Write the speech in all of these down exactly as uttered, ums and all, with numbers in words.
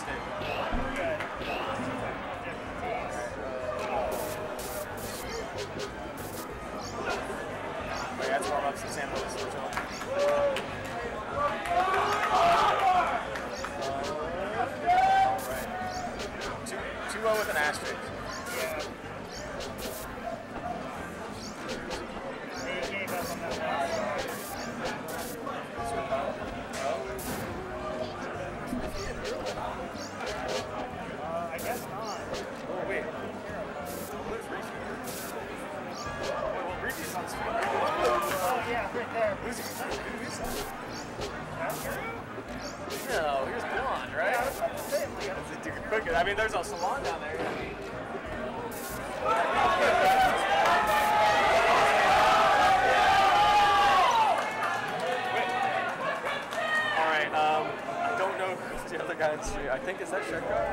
stick? Wait, that's warm ups and Sam Lewis. two oh with an asterisk. Yeah. They gave up on that last uh, I guess not. Oh, wait. Where's Reefy? Well, Reefy's on screen. Oh, yeah, right there. Who's he? Who is that? That's her? No, here's Blonde, right? Yeah, I was about to say, I'm like, That's a dude quick. I mean, there's a salon down there. All right. Um, I don't know who's the other guy in the street. I think is that Shredgar?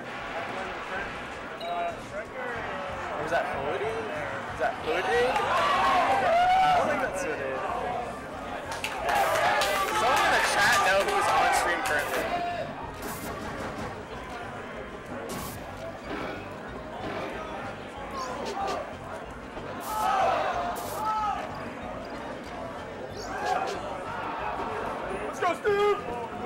uh, Shredgar. Or is that Hoodie? Is that Hoodie? I don't think that's Hoodie. Someone in the chat know who's on stream currently. Let's go, Steve!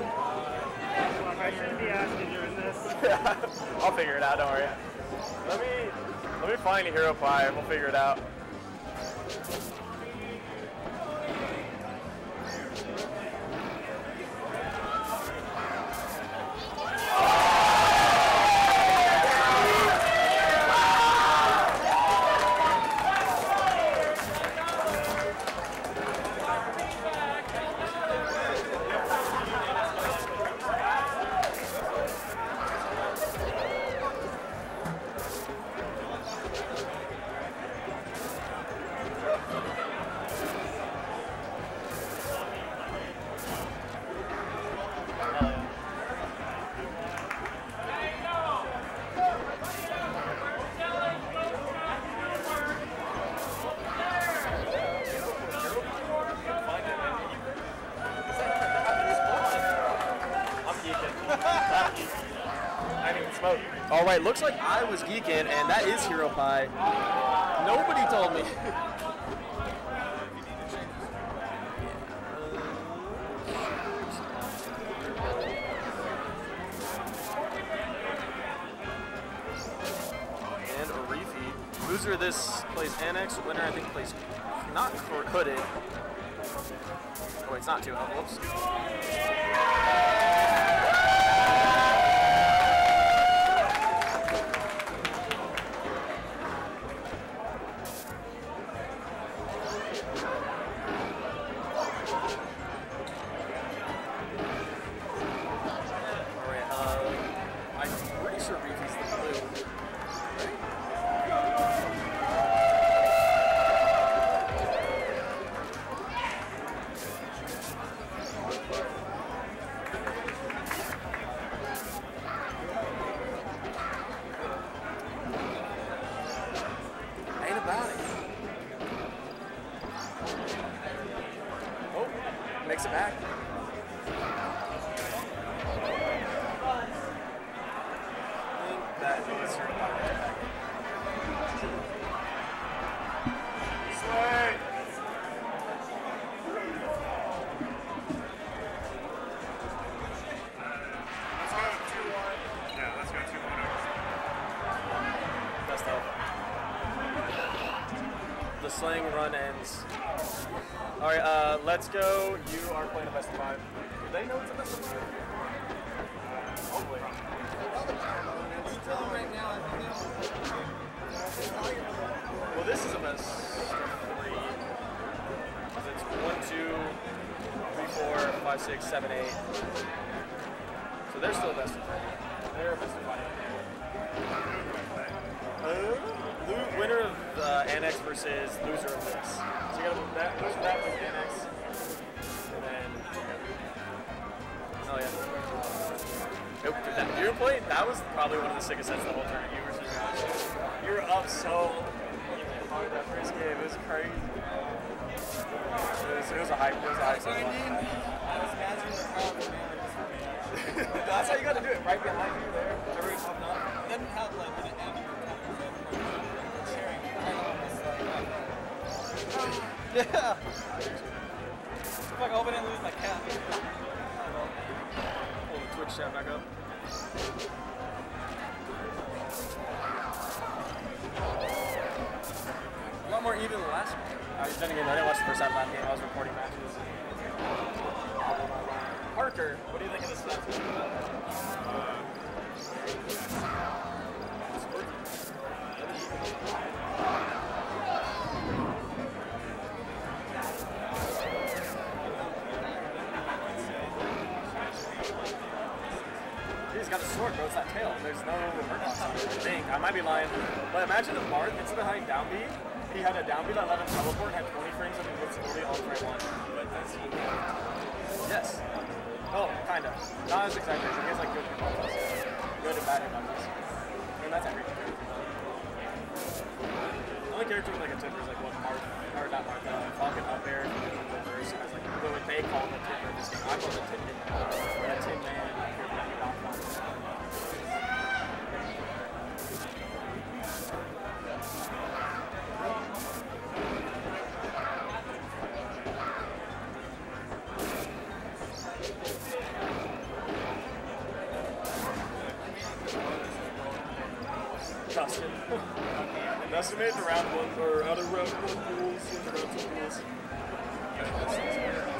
I shouldn't be asking you in this. Yeah, I'll figure it out, don't worry. Let me let me find a hero pie and we'll figure it out. All right, looks like I was geeking, and that is Hero Pie. Nobody told me. And Arifi. Loser of this plays Annex. Winner, I think, plays not Hooded. Oh, wait, it's not two. Whoops. Makes it back. I think that is her back. Slay! Let's go two one. Yeah, let's go two one. Best of. The slaying run ends. All right, uh, let's go. You are playing a best of five. Do they know it's a best of five? Hopefully. Well, this is a best of three. Because it's one, two, three, four, five, six, seven, eight. So they're still a best of three. They're a best of five. Uh, winner of uh, Annex versus loser of this. So you gotta move that, loser that with Annex. And then, yeah. Oh yeah. Nope, dude, that, you were playing, that was probably one of the sickest sets of the whole tournament. You were, just, you were up so hard that first game, it was crazy. It was, it was a hype, it was a hype. I was imagining the crowd was That's how you gotta do it, right behind you there. Everybody's popping up. It doesn't help like when it ends your time. Sharing right on this like yeah. Fuck, I hope I didn't lose my cat. Pull the Twitch chat back up. A lot more even than last one. Uh, then again, I didn't watch the first half of that game. I was recording matches. Parker, what do you think of this match? He's got a sword, bro. It's that tail. There's no hurt on it, I think. I might be lying. But imagine if Marth, instead of having down B, he had a down B that let him teleport, had twenty frames of invincibility all frame one. But does he? Yes. Oh, kind of. Not as exaggerated. He has like good buttons. Good and bad buttons. I mean, that's everything. The only character with like a tip is like what Marth, or not Marth, uh, Falcon up there, reverse, has like what they call the tip in this game. I call it tip in. That Tin Man, Dustin. Dustin made the round one, or out of round one rules, into round two rules.